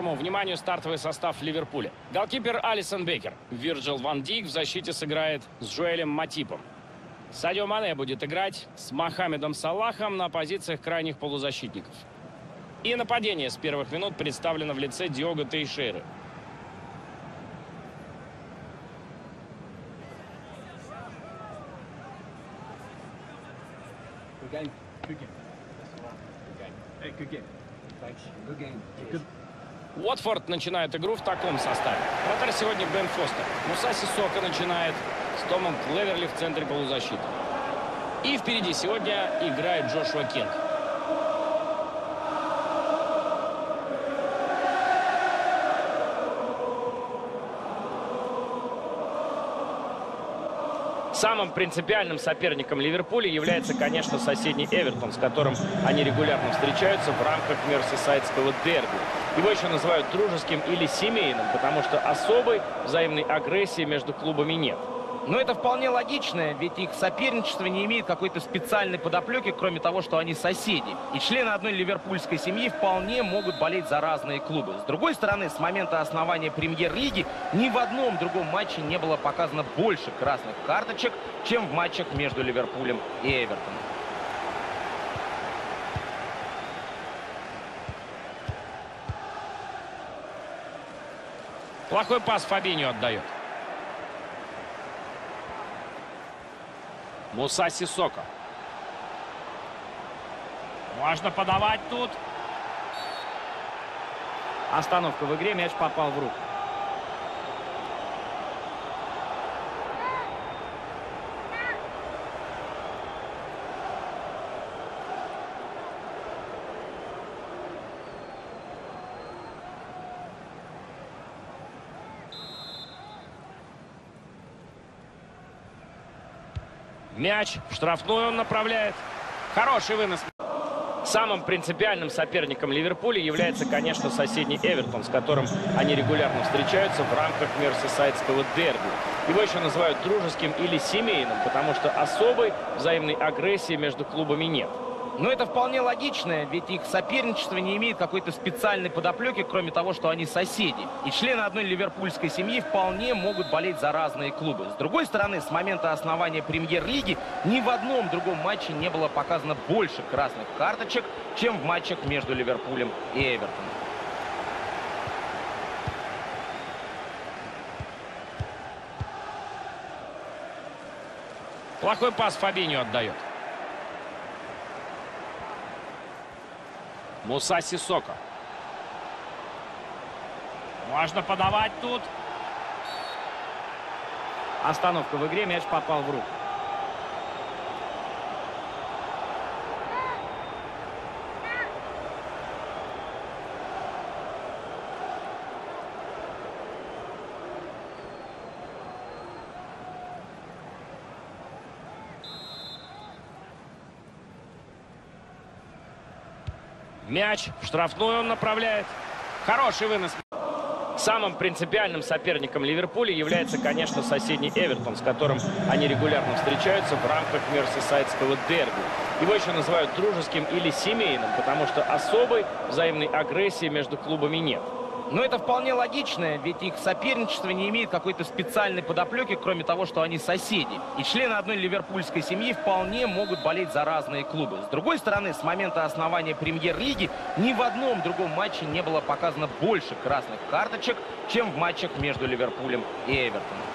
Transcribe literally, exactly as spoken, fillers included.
вашему вниманию стартовый состав Ливерпуля. Голкипер Алисон Бекер. Вирджил ван Дijk в защите сыграет с Джоэлем Матипом. Садио Мане будет играть с Мохаммедом Салахом на позициях крайних полузащитников. И нападение с первых минут представлено в лице Диого Тейшейры. Уотфорд начинает игру в таком составе. Вратарь сегодня Бен Фостер. Муса Сиссоко начинает с Томом Клеверли в центре полузащиты. И впереди сегодня играет Джошуа Кинг. Самым принципиальным соперником Ливерпуля является, конечно, соседний Эвертон, с которым они регулярно встречаются в рамках мерсисайдского дерби. Его еще называют дружеским или семейным, потому что особой взаимной агрессии между клубами нет. Но это вполне логично, ведь их соперничество не имеет какой-то специальной подоплеки, кроме того, что они соседи. И члены одной ливерпульской семьи вполне могут болеть за разные клубы. С другой стороны, с момента основания премьер-лиги ни в одном другом матче не было показано больше красных карточек, чем в матчах между Ливерпулем и Эвертоном. Плохой пас Фабиньо отдает. Муса Сиссоко. Можно подавать тут. Остановка в игре, мяч попал в руку. Мяч в штрафную он направляет. Хороший вынос. Самым принципиальным соперником Ливерпуля является, конечно, соседний Эвертон, с которым они регулярно встречаются в рамках мерсисайдского дерби. Его еще называют дружеским или семейным, потому что особой взаимной агрессии между клубами нет. Но это вполне логично, ведь их соперничество не имеет какой-то специальной подоплеки, кроме того, что они соседи. И члены одной ливерпульской семьи вполне могут болеть за разные клубы. С другой стороны, с момента основания премьер-лиги ни в одном другом матче не было показано больше красных карточек, чем в матчах между Ливерпулем и Эвертоном. Плохой пас Фабиньо отдает. Муса Сиссоко. Можно подавать тут. Остановка в игре, мяч попал в руку. Мяч в штрафную он направляет. Хороший вынос. Самым принципиальным соперником Ливерпуля является, конечно, соседний Эвертон, с которым они регулярно встречаются в рамках мерсисайдского дерби. Его еще называют дружеским или семейным, потому что особой взаимной агрессии между клубами нет. Но это вполне логично, ведь их соперничество не имеет какой-то специальной подоплеки, кроме того, что они соседи. И члены одной ливерпульской семьи вполне могут болеть за разные клубы. С другой стороны, с момента основания премьер-лиги ни в одном другом матче не было показано больше красных карточек, чем в матчах между Ливерпулем и Эвертоном.